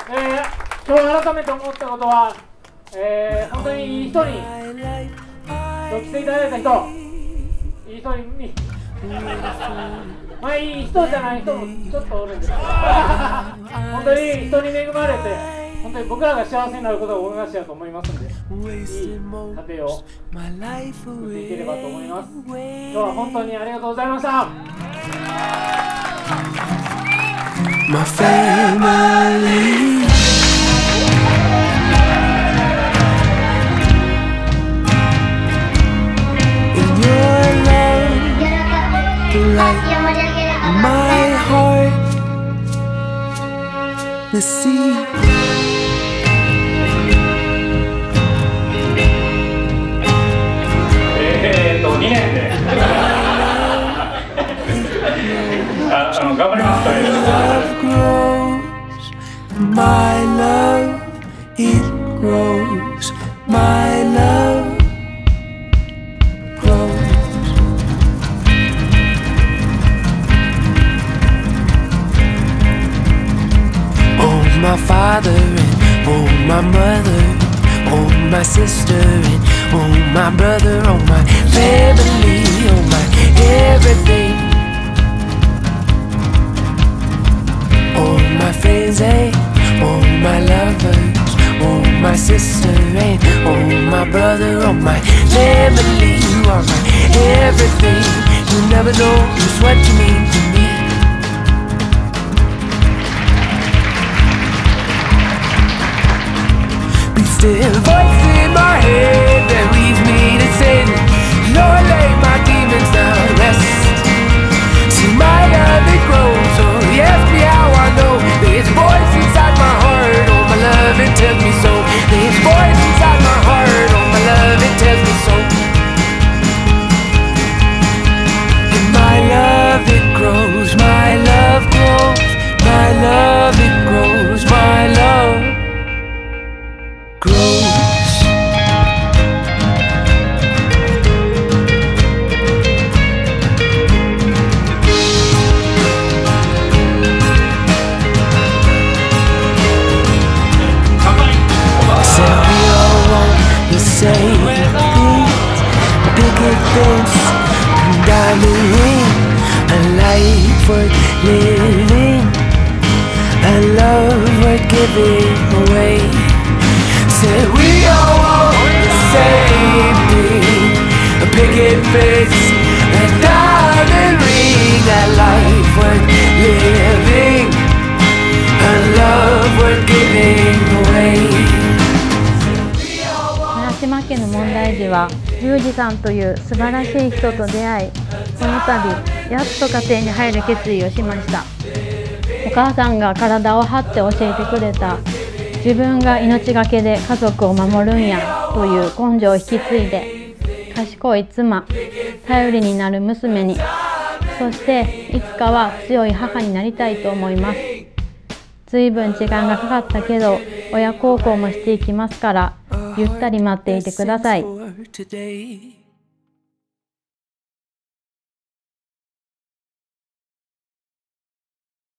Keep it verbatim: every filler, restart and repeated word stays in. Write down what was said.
えー、今日改めて思ったことは、えー、本当にいい人に来ていただいた人、いい人にまあいい人じゃない人もちょっとおるんですけど本当に人に恵まれて、本当に僕らが幸せになることが大がしだと思いますので、いい家庭を作っていければと思います。今日は本当にありがとうございました。 My family. In your love, like my heart, the sea. Eh, とにねんでああの頑張ります。 My love, it grows. My love grows. Oh, my father and oh, my mother, oh, my sister and oh, my brother, oh, my family, oh, my everything. Oh, my friends and oh, my lovers, oh, my sister and oh, my brother, oh, my family, you are my everything. You never know just what you mean to me. Be still, voice in my head that leads me to sin. Lord, lay my demons down to rest. See my love, it grows, oh, he asked me how I know. There's a voice inside my heart, oh, my love, it tells me so. There's a voice inside my heart, oh, my love, it tells me so. And my love, it grows, my love grows, my love, it grows, my love grows. Same things, a picket fence, a diamond ring, a life worth living, a love worth giving away. Said we all want the same thing, a picket fence, a diamond ring, a life worth living, a love worth giving away. 島家の問題児はユージさんという素晴らしい人と出会い、この度やっと家庭に入る決意をしました。お母さんが体を張って教えてくれた、自分が命がけで家族を守るんやという根性を引き継いで、賢い妻、頼りになる娘に、そしていつかは強い母になりたいと思います。随分時間がかかったけど親孝行もしていきますから、ゆったり待っていてください。